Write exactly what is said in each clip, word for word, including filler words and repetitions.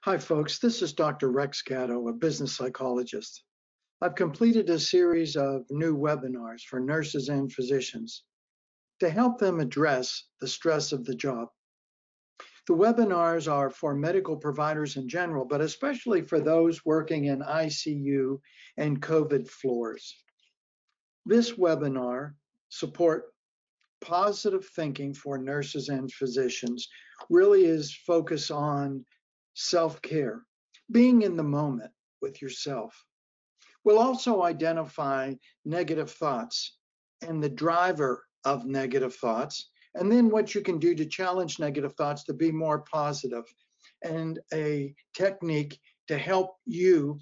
Hi, folks. This is Doctor Rex Gatto, a business psychologist. I've completed a series of new webinars for nurses and physicians to help them address the stress of the job. The webinars are for medical providers in general, but especially for those working in I C U and COVID floors. This webinar, Support Positive Thinking for Nurses and Physicians, really is focused on self-care, being in the moment with yourself. We'll also identify negative thoughts and the driver of negative thoughts, and then what you can do to challenge negative thoughts to be more positive, and a technique to help you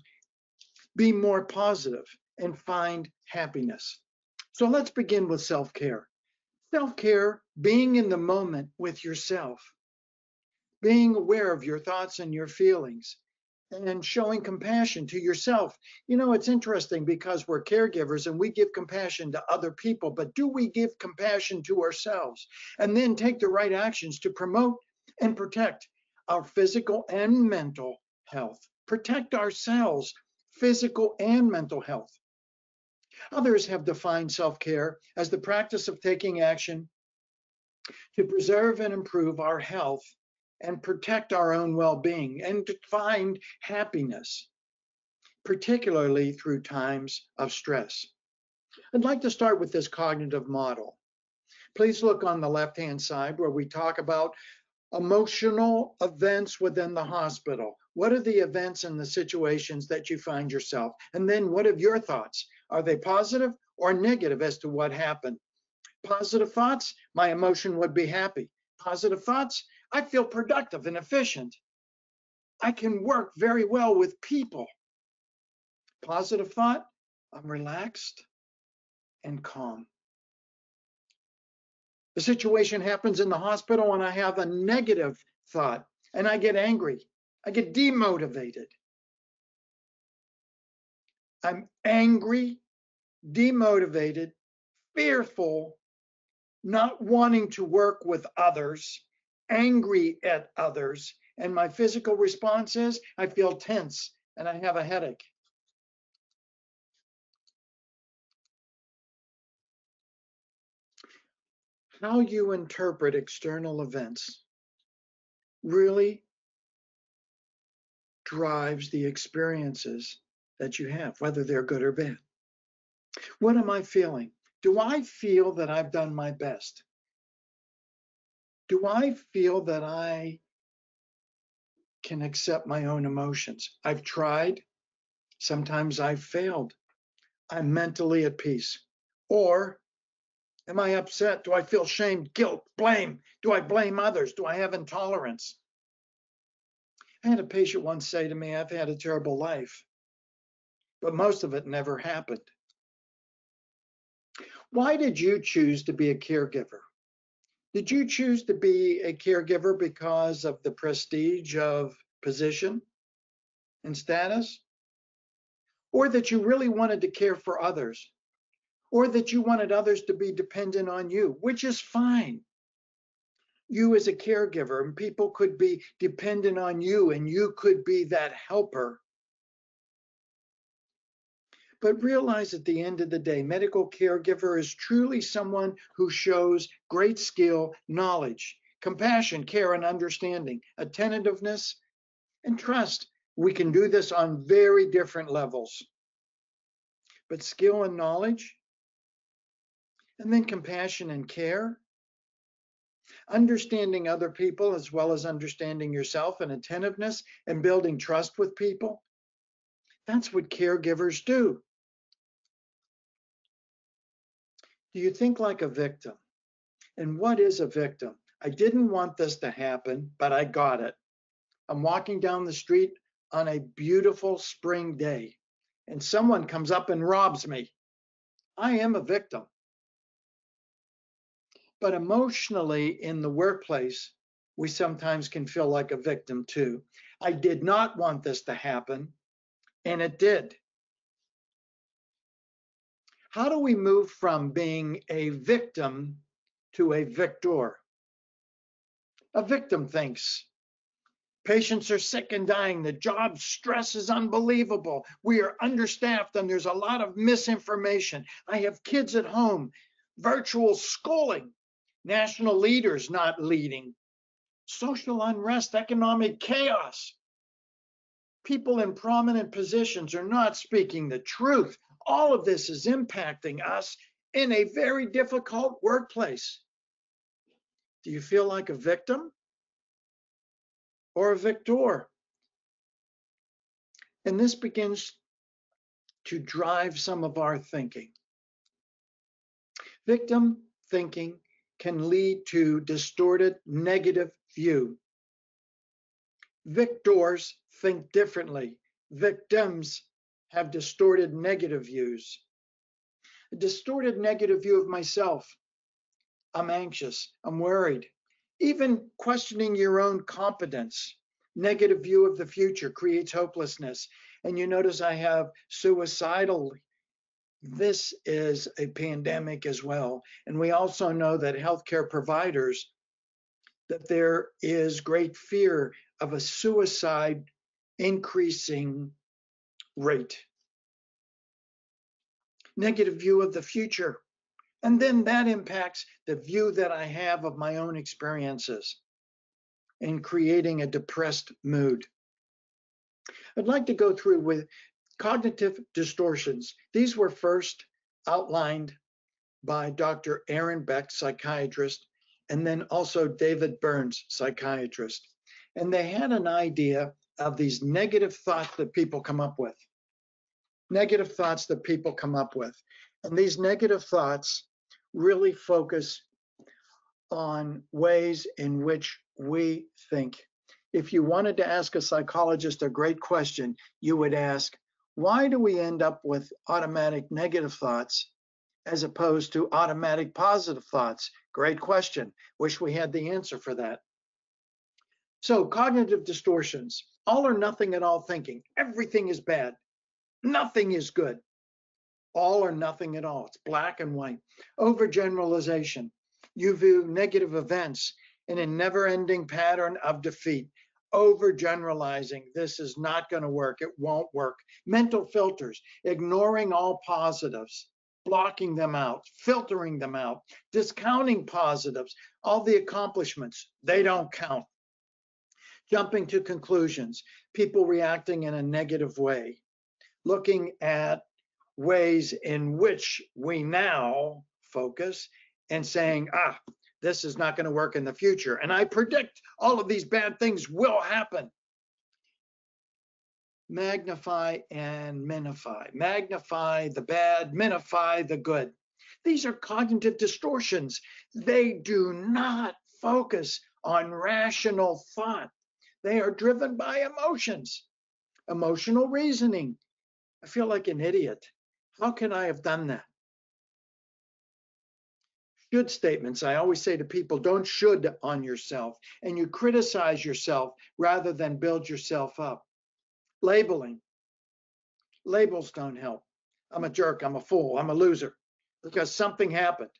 be more positive and find happiness. So let's begin with self-care. Self-care, being in the moment with yourself, being aware of your thoughts and your feelings, and showing compassion to yourself. You know, it's interesting because we're caregivers and we give compassion to other people, but do we give compassion to ourselves and then take the right actions to promote and protect our physical and mental health? Protect ourselves, physical and mental health. Others have defined self-care as the practice of taking action to preserve and improve our health and protect our own well-being and to find happiness, particularly through times of stress. I'd like to start with this cognitive model. Please look on the left-hand side where we talk about emotional events within the hospital. What are the events and the situations that you find yourself? And then what are your thoughts? Are they positive or negative as to what happened? Positive thoughts, my emotion would be happy. Positive thoughts, I feel productive and efficient. I can work very well with people. Positive thought, I'm relaxed and calm. The situation happens in the hospital and I have a negative thought and I get angry. I get demotivated. I'm angry, demotivated, fearful, not wanting to work with others, angry at others, and my physical response is I feel tense and I have a headache. How you interpret external events really drives the experiences that you have, whether they're good or bad. What am I feeling? Do I feel that I've done my best? Do I feel that I can accept my own emotions? I've tried. Sometimes I've failed. I'm mentally at peace. Or am I upset? Do I feel shame, guilt, blame? Do I blame others? Do I have intolerance? I had a patient once say to me, I've had a terrible life, but most of it never happened. Why did you choose to be a caregiver? Did you choose to be a caregiver because of the prestige of position and status? Or that you really wanted to care for others? Or that you wanted others to be dependent on you, which is fine. You as a caregiver, and people could be dependent on you, and you could be that helper. But realize at the end of the day, medical caregiver is truly someone who shows great skill, knowledge, compassion, care, and understanding, attentiveness, and trust. We can do this on very different levels. But skill and knowledge, and then compassion and care, understanding other people as well as understanding yourself, and attentiveness and building trust with people. That's what caregivers do. Do you think like a victim? And what is a victim? I didn't want this to happen, but I got it. I'm walking down the street on a beautiful spring day, and someone comes up and robs me. I am a victim. But emotionally in the workplace, we sometimes can feel like a victim too. I did not want this to happen, and it did. How do we move from being a victim to a victor? A victim thinks, Patients are sick and dying. The job stress is unbelievable. We are understaffed and there's a lot of misinformation. I have kids at home, virtual schooling, national leaders not leading, social unrest, economic chaos. People in prominent positions are not speaking the truth. All of this is impacting us in a very difficult workplace. Do you feel like a victim or a victor? And this begins to drive some of our thinking. Victim thinking can lead to distorted negative view. Victors think differently. Victims have distorted negative views. A distorted negative view of myself. I'm anxious, I'm worried. Even questioning your own competence. Negative view of the future creates hopelessness. And you notice I have suicidal. This is a pandemic as well. And we also know that healthcare providers, that there is great fear of a suicide increasing rate. Negative view of the future. And then that impacts the view that I have of my own experiences in creating a depressed mood. I'd like to go through with cognitive distortions. These were first outlined by Doctor Aaron Beck, psychiatrist, and then also David Burns, psychiatrist. And they had an idea of these negative thoughts that people come up with. Negative thoughts that people come up with. And these negative thoughts really focus on ways in which we think. If you wanted to ask a psychologist a great question, you would ask, why do we end up with automatic negative thoughts as opposed to automatic positive thoughts? Great question. Wish we had the answer for that. So cognitive distortions, all or nothing at all thinking. Everything is bad. Nothing is good. All or nothing at all. It's black and white. Overgeneralization. You view negative events in a never-ending pattern of defeat. Overgeneralizing. This is not going to work. It won't work. Mental filters. Ignoring all positives. Blocking them out. Filtering them out. Discounting positives. All the accomplishments. They don't count. Jumping to conclusions. People reacting in a negative way. Looking at ways in which we now focus and saying, ah, this is not going to work in the future. And I predict all of these bad things will happen. Magnify and minify. Magnify the bad, minify the good. These are cognitive distortions. They do not focus on rational thought. They are driven by emotions, emotional reasoning. I feel like an idiot. How can I have done that? Should statements. I always say to people, don't should on yourself. And you criticize yourself rather than build yourself up. Labeling. Labels don't help. I'm a jerk. I'm a fool. I'm a loser because something happened.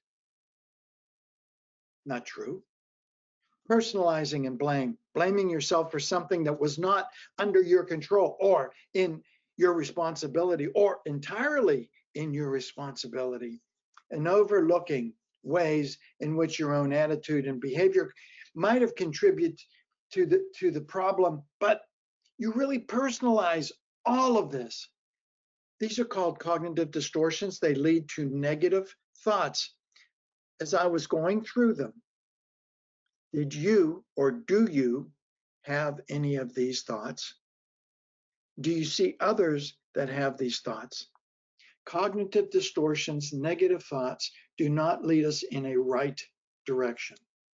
Not true. Personalizing and blame. Blaming yourself for something that was not under your control or in your responsibility or entirely in your responsibility, and overlooking ways in which your own attitude and behavior might have contributed to the to the problem, but you really personalize all of this. These are called cognitive distortions. They lead to negative thoughts. As I was going through them, did you or do you have any of these thoughts? Do you see others that have these thoughts? Cognitive distortions, negative thoughts do not lead us in a right direction.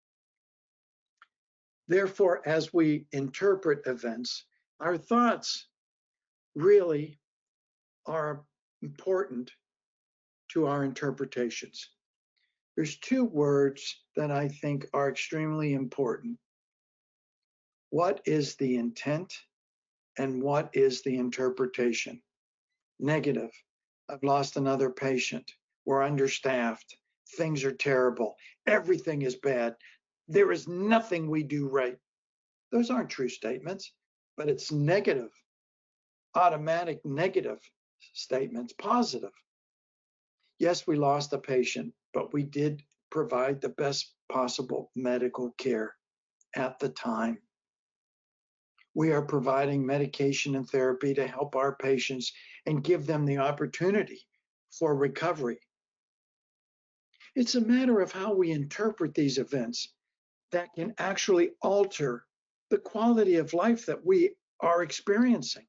Therefore, as we interpret events, our thoughts really are important to our interpretations. There's two words that I think are extremely important. What is the intent and what is the interpretation? Negative. I've lost another patient. We're understaffed. Things are terrible. Everything is bad. There is nothing we do right. Those aren't true statements, but it's negative, automatic negative statements, positive. Yes, we lost a patient, but we did provide the best possible medical care at the time. We are providing medication and therapy to help our patients and give them the opportunity for recovery. It's a matter of how we interpret these events that can actually alter the quality of life that we are experiencing.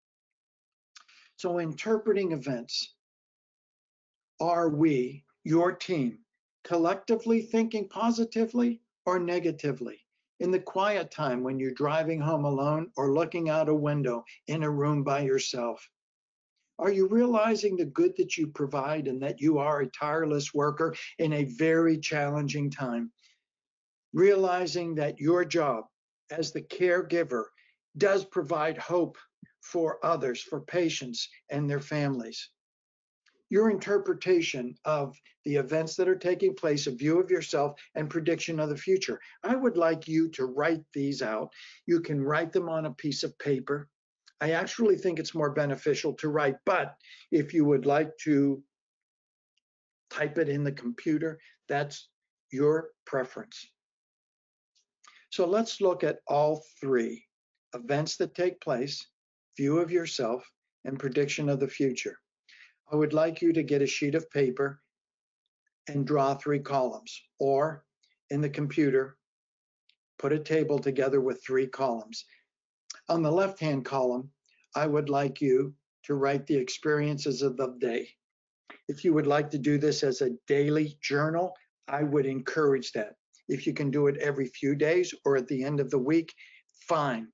So, interpreting events, are we, your team, collectively thinking positively or negatively? In the quiet time when you're driving home alone or looking out a window in a room by yourself, are you realizing the good that you provide and that you are a tireless worker in a very challenging time? Realizing that your job as the caregiver does provide hope for others, for patients and their families. Your interpretation of the events that are taking place, a view of yourself, and prediction of the future. I would like you to write these out. You can write them on a piece of paper. I actually think it's more beneficial to write, but if you would like to type it in the computer, that's your preference. So let's look at all three: events that take place, view of yourself, and prediction of the future. I would like you to get a sheet of paper and draw three columns, or in the computer, put a table together with three columns. On the left-hand column, I would like you to write the experiences of the day. If you would like to do this as a daily journal, I would encourage that. If you can do it every few days or at the end of the week, fine.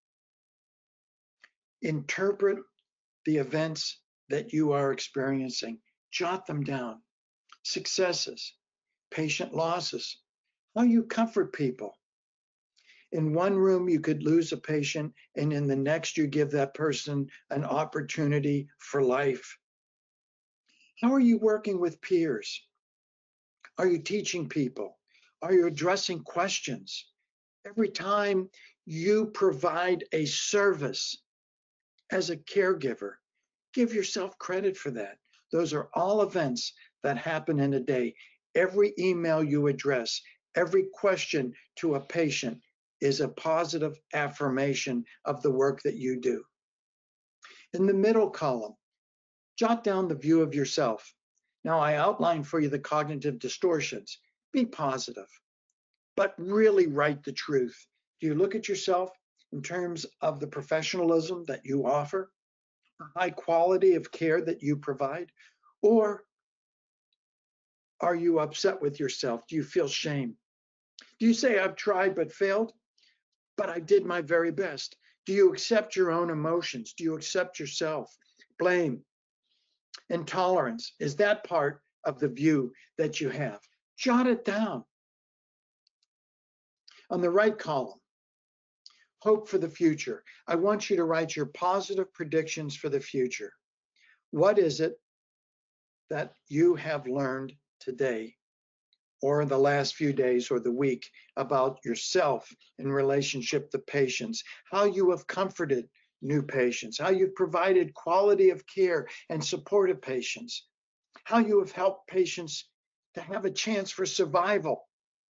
Interpret the events that you are experiencing. Jot them down. Successes, patient losses, how you comfort people. In one room, you could lose a patient, and in the next, you give that person an opportunity for life. How are you working with peers? Are you teaching people? Are you addressing questions? Every time you provide a service as a caregiver, give yourself credit for that. Those are all events that happen in a day. Every email you address, every question to a patient is a positive affirmation of the work that you do. In the middle column, jot down the view of yourself. Now, I outlined for you the cognitive distortions. Be positive, but really write the truth. Do you look at yourself in terms of the professionalism that you offer, the high quality of care that you provide, or are you upset with yourself? Do you feel shame? Do you say, I've tried but failed, but I did my very best? Do you accept your own emotions? Do you accept yourself? Blame, intolerance, is that part of the view that you have? Jot it down. On the right column, hope for the future. I want you to write your positive predictions for the future. What is it that you have learned today or in the last few days or the week about yourself in relationship to patients, how you have comforted new patients, how you've provided quality of care and supported patients, how you have helped patients to have a chance for survival.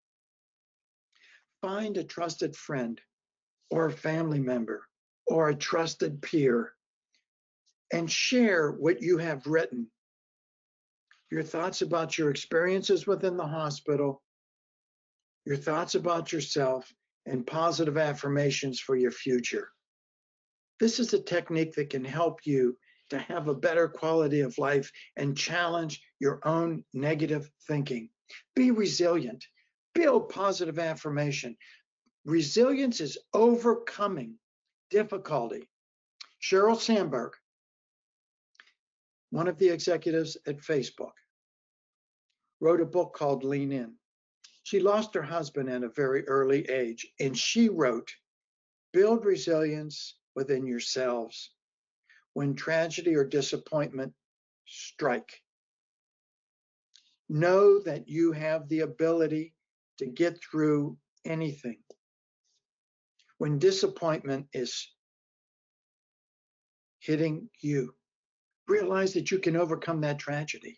Find a trusted friend or a family member or a trusted peer and share what you have written. Your thoughts about your experiences within the hospital, your thoughts about yourself, and positive affirmations for your future. This is a technique that can help you to have a better quality of life and challenge your own negative thinking. Be resilient. Build positive affirmation. Resilience is overcoming difficulty. Sheryl Sandberg, one of the executives at Facebook, wrote a book called Lean In. She lost her husband at a very early age, and she wrote, build resilience within yourselves when tragedy or disappointment strike. Know that you have the ability to get through anything. when disappointment is hitting you, realize that you can overcome that tragedy.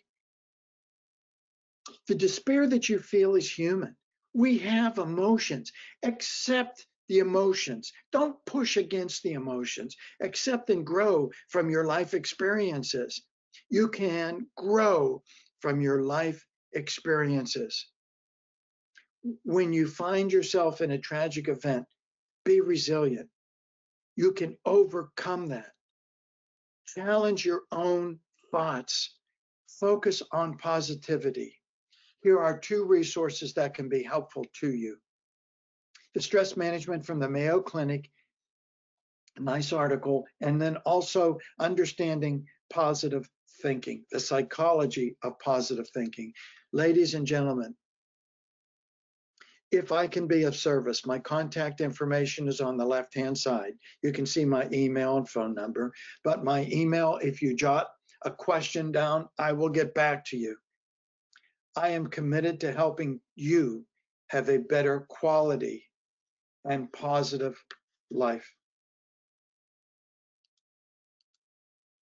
The despair that you feel is human. We have emotions. Accept the emotions. Don't push against the emotions. Accept and grow from your life experiences. You can grow from your life experiences. When you find yourself in a tragic event, be resilient. You can overcome that. Challenge your own thoughts. Focus on positivity. Here are two resources that can be helpful to you. The Stress Management from the Mayo Clinic, a nice article, and then also Understanding Positive Thinking, the psychology of positive thinking. Ladies and gentlemen, if I can be of service, my contact information is on the left-hand side. You can see my email and phone number, but my email, if you jot a question down, I will get back to you. I am committed to helping you have a better quality and positive life.